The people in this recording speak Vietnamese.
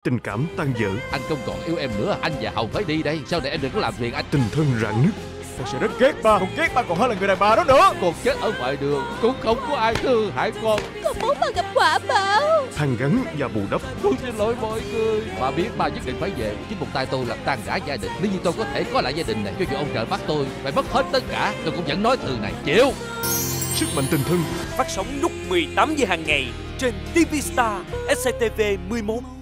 Tình cảm tan vỡ. Anh không còn yêu em nữa, anh và Hồng phải đi đây. Sau này em đừng có làm phiền anh. Tình thân rạn nứt. Con sẽ rất ghét ba. Con ghét ba còn hơn là người đàn bà đó nữa. Con chết ở ngoài đường cũng không có ai thương hại con. Con muốn ba gặp quả báo. Hàn gắn và bù đắp. Tôi xin lỗi mọi người. Bà biết ba nhất định phải về. Chính một tay tôi làm tan rã gia đình. Nếu như tôi có thể có lại gia đình này, cho dù ông trời bắt tôi phải mất hết tất cả, tôi cũng vẫn nói từ này chịu. Sức mạnh tình thân. Phát sóng lúc 18 giờ hàng ngày trên TV Star SCTV 11.